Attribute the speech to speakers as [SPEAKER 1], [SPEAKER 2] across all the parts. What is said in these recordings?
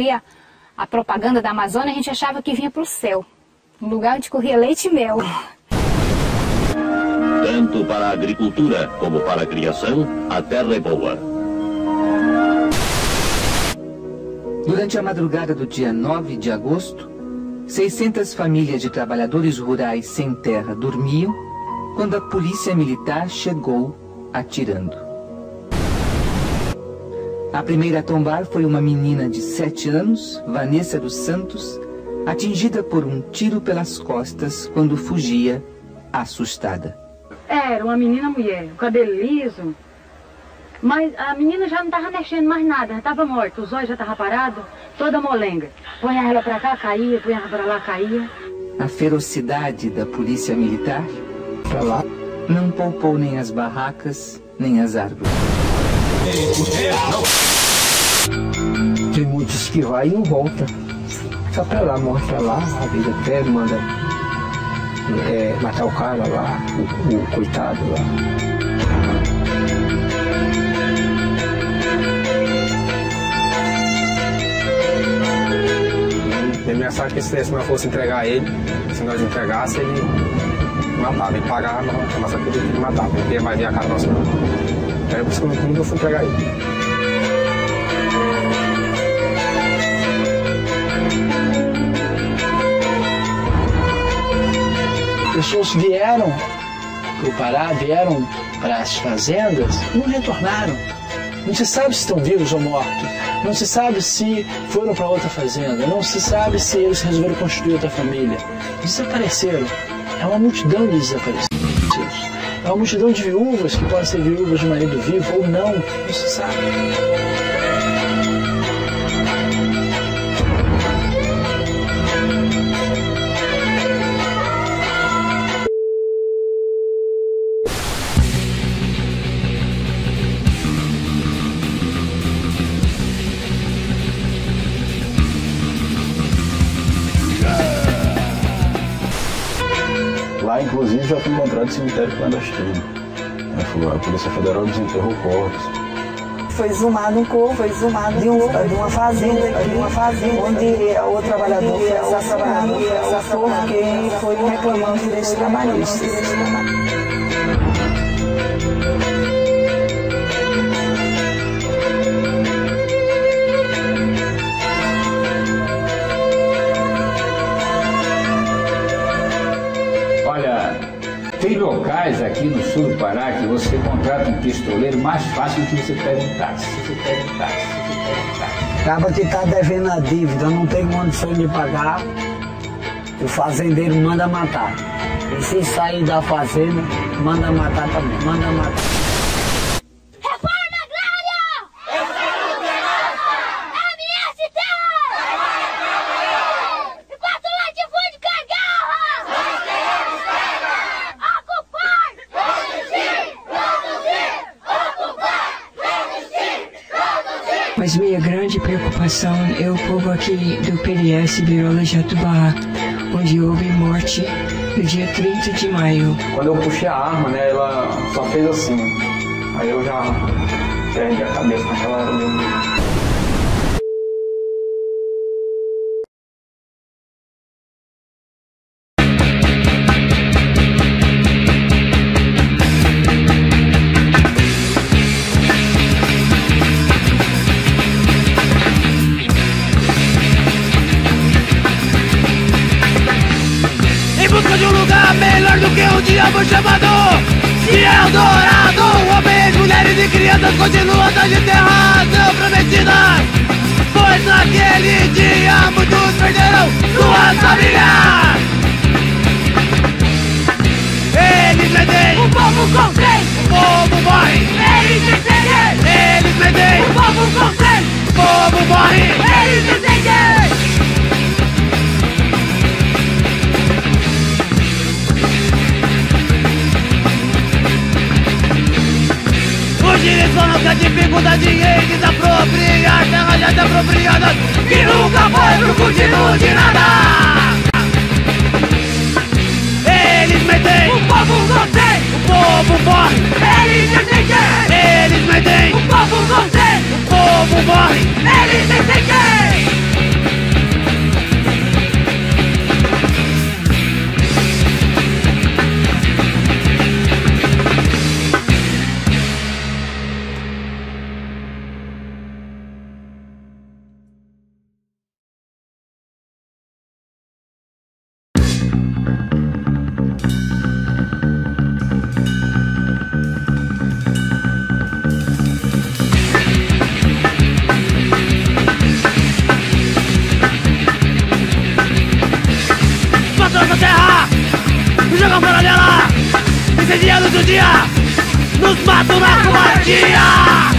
[SPEAKER 1] via a propaganda da Amazônia, a gente achava que vinha para o céu. Um lugar onde corria leite e mel.
[SPEAKER 2] Tanto para a agricultura como para a criação, a terra é boa.
[SPEAKER 3] Durante a madrugada do dia 9 de agosto, 600 famílias de trabalhadores rurais sem terra dormiam quando a polícia militar chegou atirando. A primeira a tombar foi uma menina de 7 anos, Vanessa dos Santos, atingida por um tiro pelas costas quando fugia, assustada.
[SPEAKER 4] Era uma menina mulher, o cabelo liso, mas a menina já não estava mexendo mais nada, já estava morta, os olhos já estavam parados, toda molenga. Põe ela para cá, caía, põe ela para lá, caía.
[SPEAKER 3] A ferocidade da polícia militar não poupou nem as barracas, nem as árvores.
[SPEAKER 5] Tem muitos que vai e não volta. Só pra lá, mostra lá, a vida até manda matar o cara lá, o coitado lá.
[SPEAKER 6] Ele me achava que se nós fosse entregar ele, se nós entregasse, ele matava, ele pagava, mas só que ele matava, porque vai vir a cara nossa. Era por isso que eu nunca fui entregar ele.
[SPEAKER 5] Pessoas vieram para o Pará, vieram para as fazendas, não retornaram. Não se sabe se estão vivos ou mortos. Não se sabe se foram para outra fazenda. Não se sabe se eles resolveram construir outra família. Desapareceram. É uma multidão de desaparecidos. É uma multidão de viúvas que podem ser viúvas de marido vivo ou não. Não se sabe.
[SPEAKER 7] Lá, inclusive, já foi encontrado cemitério clandestino. A Polícia Federal desenterrou corpos.
[SPEAKER 8] Foi exumado um corpo, de uma fazenda, onde o trabalhador foi assassinado porque foi reclamando de direitos trabalhistas.
[SPEAKER 9] Tem locais aqui no sul do Pará que você contrata um pistoleiro mais fácil do que você pega um táxi.
[SPEAKER 5] Acaba que está devendo a dívida, não tem condição de pagar, o fazendeiro manda matar. E se sair da fazenda, manda matar também, manda matar.
[SPEAKER 10] Mas minha grande preocupação é o povo aqui do PLS Birola Jatubá, onde houve morte no dia 30 de maio.
[SPEAKER 6] Quando eu puxei a arma, né, ela só fez assim. Aí eu já perdi a cabeça naquela hora mesmo.
[SPEAKER 11] De um lugar melhor do que o diabo chamador. Se é o dourado, homens, mulheres e crianças continuam de terra tão prometidas. Pois naquele dia muitos perderão suas famílias. Eles mentem, o povo contém, o povo morre. Eles defendem, eles mentem, o povo contém, o povo morre. Eles defendem. Os direitos só não quer dificuldade em desapropriar terras já desapropriadas que nunca foi pro curtido de nada. Eles mentem, o povo não tem, o povo morre. Eles defendem, eles mentem, o povo não tem, o povo morre. Eles defendem. do dia nos matam na covardia.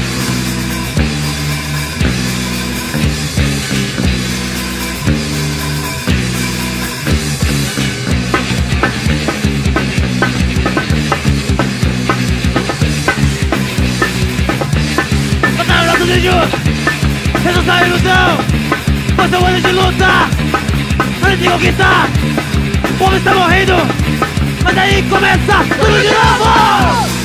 [SPEAKER 11] Mataram nossos índios, ressuscitar a ilusão. Foi seu ano de luta, ano de conquista. O povo está morrendo, mas aí começa tudo de novo.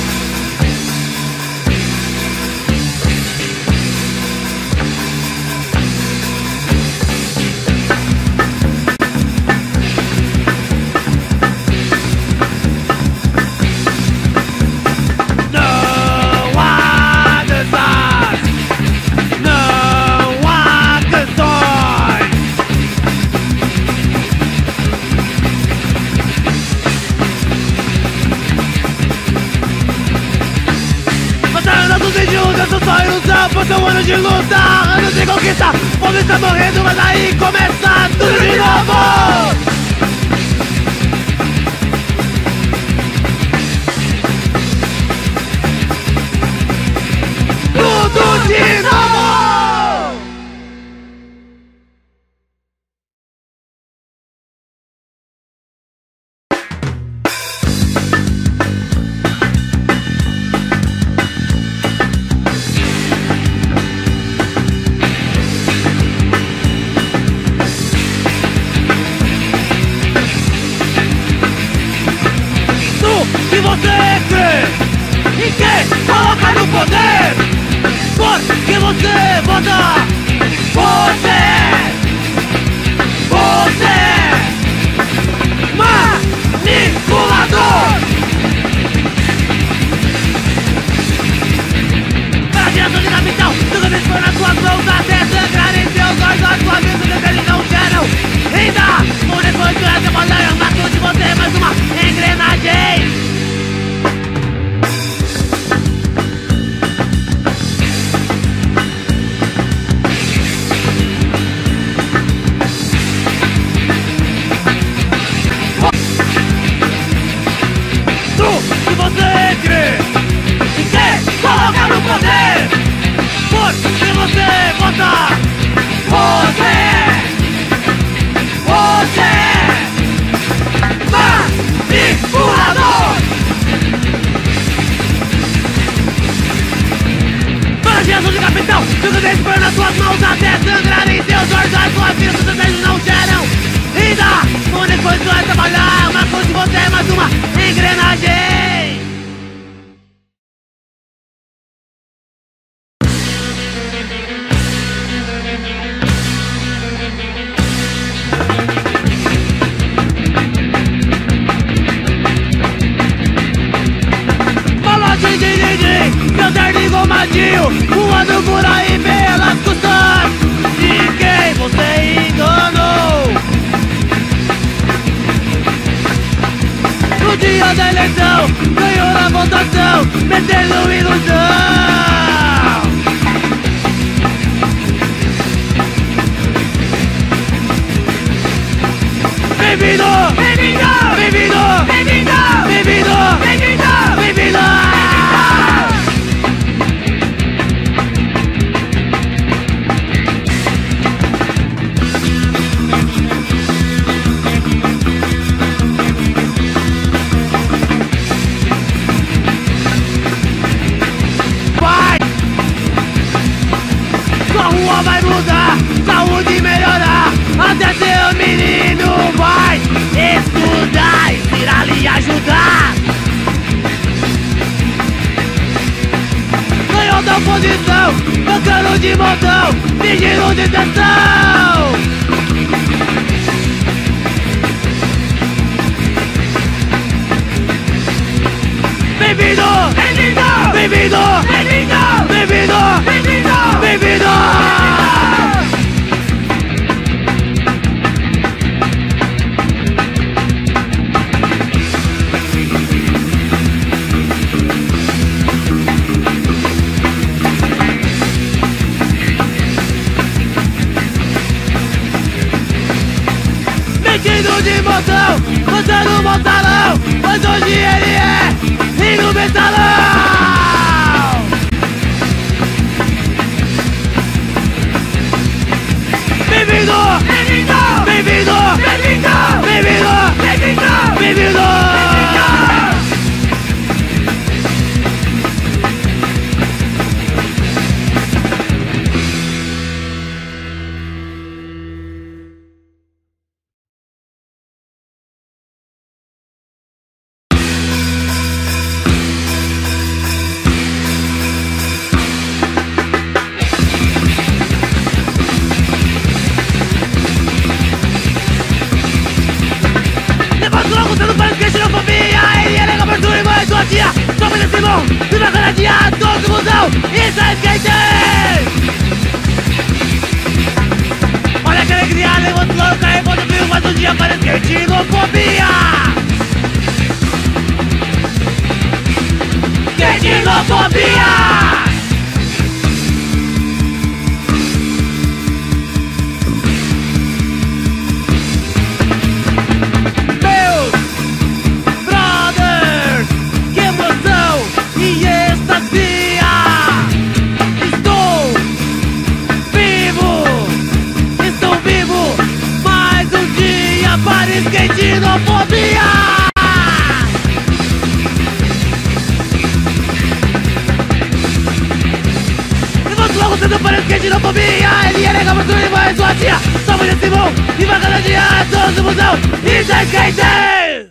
[SPEAKER 11] Essa só ilusão, foi seu ano de luta, ano de conquista. O povo está morrendo, mas aí começa tudo de novo. Tudo de novo. Se você crê em quem coloca no poder, porque você vota, você manipulador. Para direção de capital, tudo isso foi nas suas mãos até sangrar em seus olhos. A sua vida que eles não geram. Ainda, por depois de essa batalha, matou de você mais uma engrenagem. Se você crê em quem coloca no poder, porque você vota, você manipulador. Para direção de capital, tudo isso foi nas suas mãos até sangrar em seus olhos. As suas vidas, seus desejos não geram. Ainda, quando depois vai trabalhar, marcou de você mais uma engrenagem. Meu terno engomadinho, voando por aí pelas costas de quem você enganou. No dia da eleição, ganhou na votação, metendo ilusão. Bem-vindo, bem-vindo, bem-vindo, bem-vindo, bem-vindo, bem-vindo, bem-vindo. Vai mudar, saúde melhorar, até seu menino vai estudar e irá lhe ajudar. Ganhou da oposição, bancando de montão, fingindo de tensão. Bem-vindo, bem-vindo, bem-vindo, bem-vindo, bem-vindo, bem-vindo, bem-vindo. Metido de montão, botando um montalão, mas hoje ele é indo esquerdofobia. Esquerdofobia! Levanta logo cedo para a esquerdofobia. Ele é legal, mas tu não vai sua tia. Salve desse bom e vai cada dia todos no busão. Isso é skate!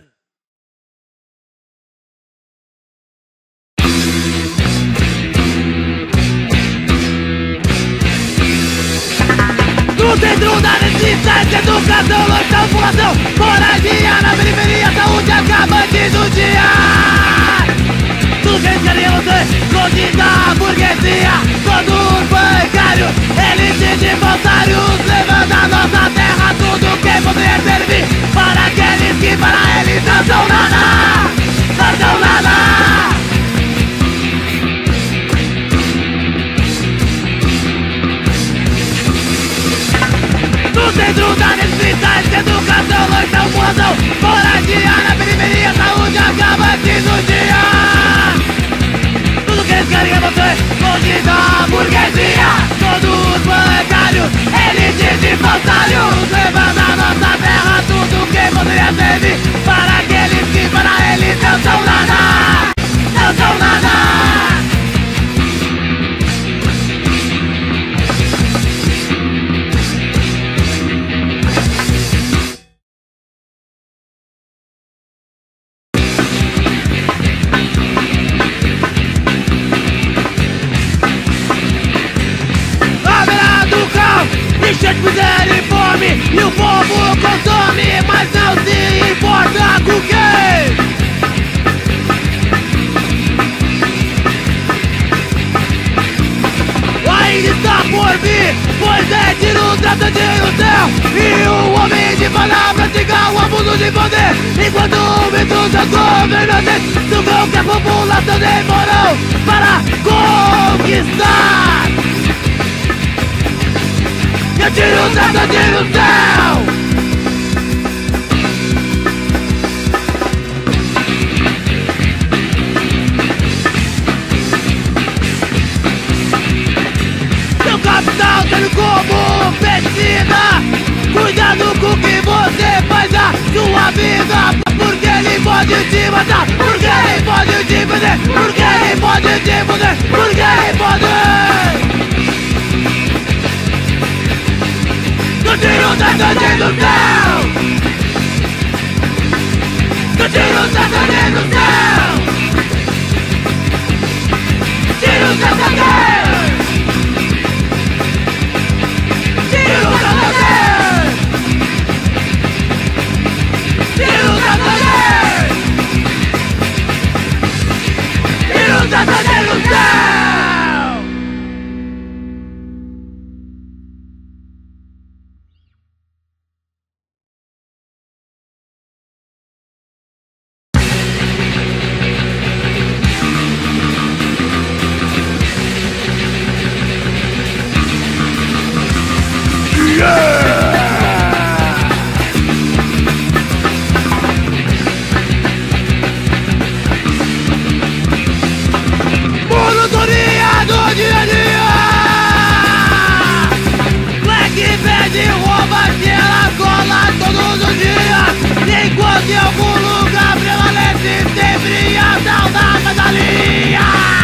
[SPEAKER 11] No centro da necessidade, educação, lotação, população, moradia na periferia, saúde acabante do dia. Tudo que eles querem é você, longe da burguesia, produto bancário, elite de falsários, levando a nossa terra, tudo que poderia servir para aqueles que para eles não são nada, não são nada. No centro da necessidade, educação, lotação, população, moradia na periferia, saúde acabante do dia. Tudo que eles querem é você, longe da burguesia, todos bancários, elite de falsários, levando a nossa terra, tudo que poderia servir para aqueles que para eles não são nada, não são nada. Enchente, miséria e fome, e o povo consome, mas não se importa com quem. Ainda está por vir, pois é tiro, trata de no céu, e o homem de falar praticar o abuso de poder, enquanto o mito dos governantes sugam que a população demorou para conquistar. Eu tiro o trata de no céu. Seu capital sendo como pesquisa, cuidado com o que você faz da sua vida, porque ele pode te matar, porque ele pode te perder, porque ele pode te foder, porque ele pode. Eu tiro o trata de no céu. Eu tiro o trata de no céu. Tiro o trata de. Tiro o trata de. Tiro o trata de. Tiro o trata de no céu. Monotonia do dia a dia. Black pede rouba que ela cola todos os dias, enquanto em algum lugar prevalece sempre a tal da Catalinha.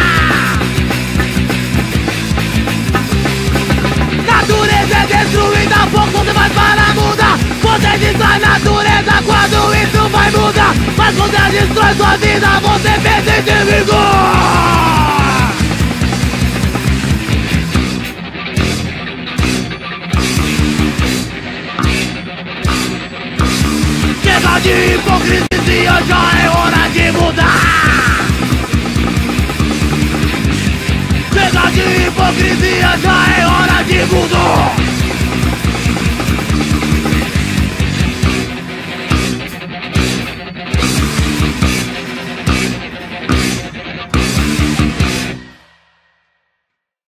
[SPEAKER 11] Natureza é destruída, pouco você faz para mudar. Você destrói a natureza quando isso vai mudar, mas quando ela destrói sua vida, você pensa em ter vigor. Chega de hipocrisia, já é hora de mudar. Chega de hipocrisia, já é hora de mudar.